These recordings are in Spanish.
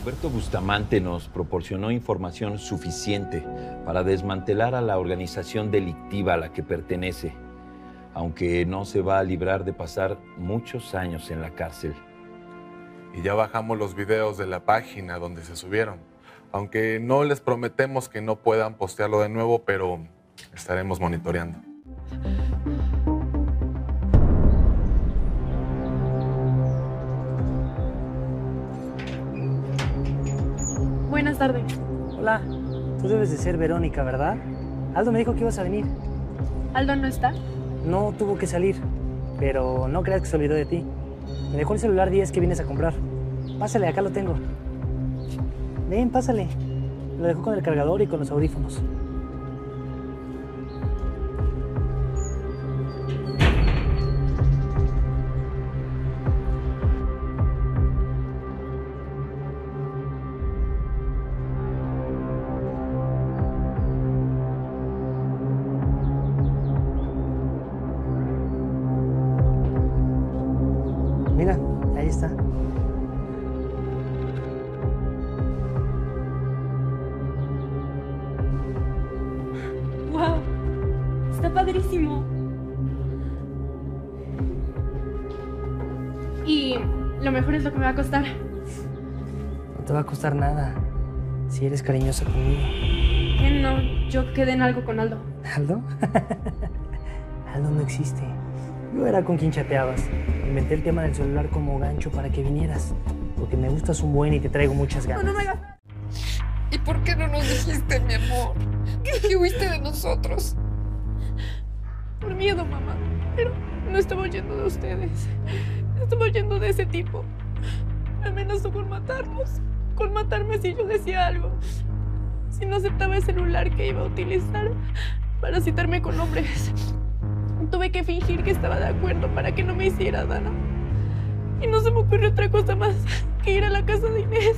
Humberto Bustamante nos proporcionó información suficiente para desmantelar a la organización delictiva a la que pertenece, aunque no se va a librar de pasar muchos años en la cárcel. Y ya bajamos los videos de la página donde se subieron. Aunque no les prometemos que no puedan postearlo de nuevo, pero estaremos monitoreando. Buenas tardes. Hola, tú debes de ser Verónica, ¿verdad? Aldo me dijo que ibas a venir. ¿Aldo no está? No, tuvo que salir, pero no creas que se olvidó de ti. Me dejó el celular 10 que vienes a comprar. Pásale, acá lo tengo. Ven, pásale. Lo dejó con el cargador y con los audífonos. Mira, ahí está. ¡Wow! Está padrísimo. Y lo mejor es lo que me va a costar. No te va a costar nada si eres cariñosa conmigo. Que no, yo quedé en algo con Aldo. ¿Aldo? Aldo no existe. Yo era con quien chateabas. Inventé el tema del celular como gancho para que vinieras. Porque me gustas un buen y te traigo muchas ganas. No me hagas. ¿Y por qué no nos dijiste, mi amor? ¿Qué huiste de nosotros? Por miedo, mamá. Pero no estaba huyendo de ustedes. Estaba huyendo de ese tipo. Me amenazó con matarnos. Con matarme si yo decía algo. Si no aceptaba el celular que iba a utilizar para citarme con hombres. Tuve que fingir que estaba de acuerdo para que no me hiciera daño. Y no se me ocurrió otra cosa más que ir a la casa de Inés.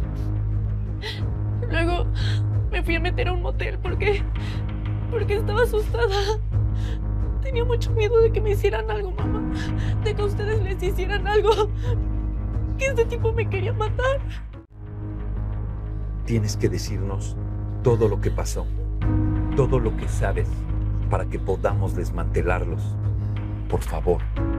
Luego me fui a meter a un motel porque estaba asustada. Tenía mucho miedo de que me hicieran algo, mamá. De que a ustedes les hicieran algo. Que este tipo me quería matar. Tienes que decirnos todo lo que pasó, todo lo que sabes, para que podamos desmantelarlos. Por favor.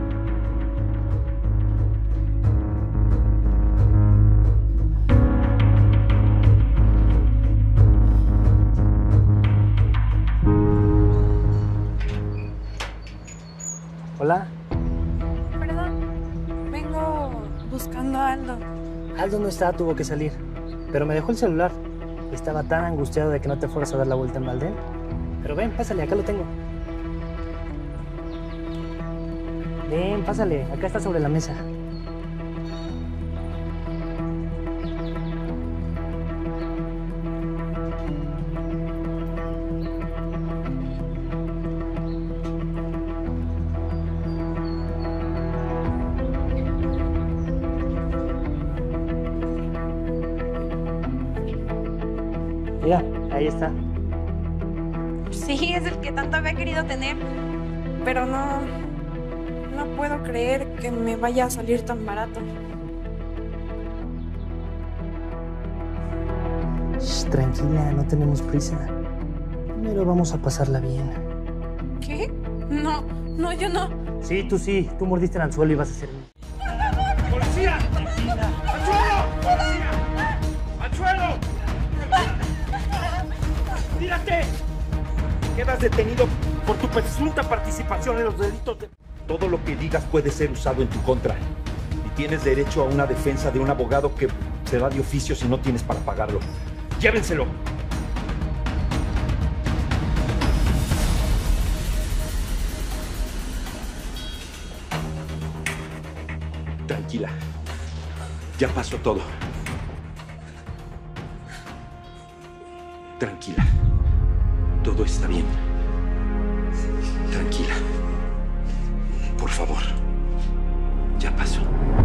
Hola. Perdón, vengo buscando a Aldo. Aldo no está, tuvo que salir. Pero me dejó el celular. Estaba tan angustiado de que no te fueras a dar la vuelta en balde. Pero ven, pásale, acá lo tengo. Ven, pásale, acá está sobre la mesa. Mira, ahí está. Sí, es el que tanto había querido tener. Pero no puedo creer que me vaya a salir tan barato. Shh, tranquila, no tenemos prisa. Primero vamos a pasarla bien. ¿Qué? No, yo no. Sí, tú sí. Tú mordiste el anzuelo y vas a ser mío. ¡Policía! ¡Anzuelo! ¡Policía! ¡Anzuelo! ¡Tírate! Quedas detenido por tu presunta participación en los delitos de... Todo lo que digas puede ser usado en tu contra. Y tienes derecho a una defensa de un abogado que será de oficio si no tienes para pagarlo. ¡Llévenselo! Tranquila. Ya pasó todo. Tranquila. Todo está bien. Tranquila. Por favor. Ya pasó.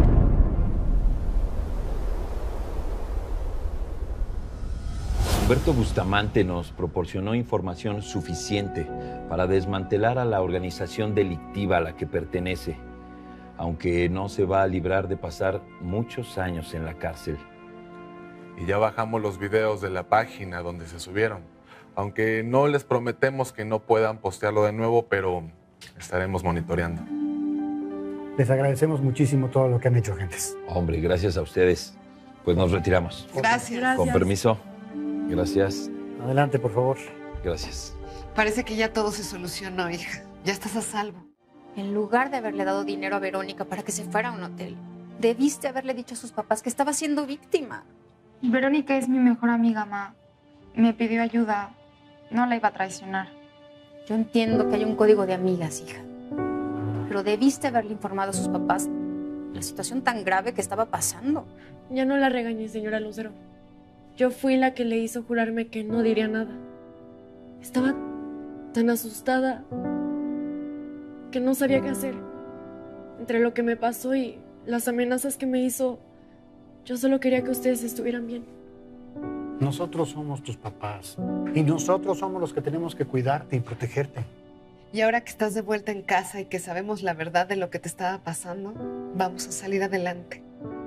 Humberto Bustamante nos proporcionó información suficiente para desmantelar a la organización delictiva a la que pertenece, aunque no se va a librar de pasar muchos años en la cárcel. Y ya bajamos los videos de la página donde se subieron. Aunque no les prometemos que no puedan postearlo de nuevo, pero estaremos monitoreando. Les agradecemos muchísimo todo lo que han hecho, gentes. Hombre, gracias a ustedes. Pues nos retiramos. Gracias. Con permiso. Gracias. Adelante, por favor. Gracias. Parece que ya todo se solucionó, hija. Ya estás a salvo. En lugar de haberle dado dinero a Verónica para que se fuera a un hotel, debiste haberle dicho a sus papás que estaba siendo víctima. Verónica es mi mejor amiga, ma. Me pidió ayuda. No la iba a traicionar. Yo entiendo que hay un código de amigas, hija. Pero debiste haberle informado a sus papás la situación tan grave que estaba pasando. Ya no la regañé, señora Lucero. Yo fui la que le hizo jurarme que no diría nada. Estaba tan asustada que no sabía qué hacer. Entre lo que me pasó y las amenazas que me hizo, yo solo quería que ustedes estuvieran bien. Nosotros somos tus papás y nosotros somos los que tenemos que cuidarte y protegerte. Y ahora que estás de vuelta en casa y que sabemos la verdad de lo que te estaba pasando, vamos a salir adelante.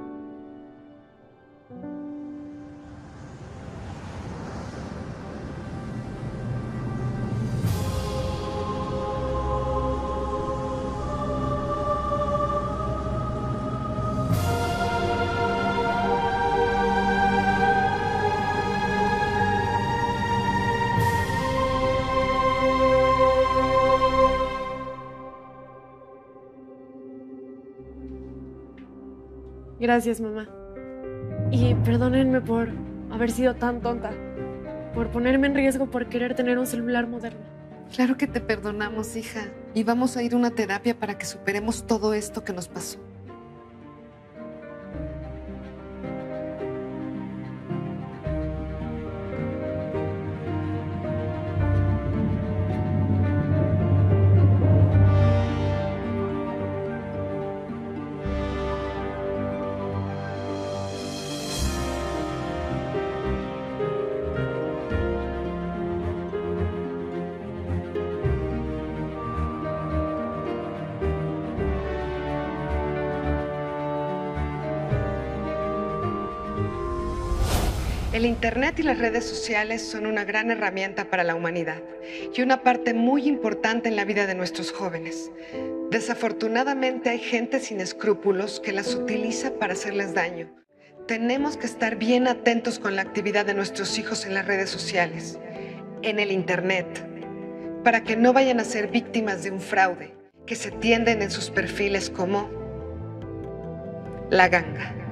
Gracias, mamá. Y perdónenme por haber sido tan tonta, por ponerme en riesgo por querer tener un celular moderno. Claro que te perdonamos, hija. Y vamos a ir a una terapia para que superemos todo esto que nos pasó. El Internet y las redes sociales son una gran herramienta para la humanidad y una parte muy importante en la vida de nuestros jóvenes. Desafortunadamente hay gente sin escrúpulos que las utiliza para hacerles daño. Tenemos que estar bien atentos con la actividad de nuestros hijos en las redes sociales, en el Internet, para que no vayan a ser víctimas de un fraude que se tienden en sus perfiles como La Ganga.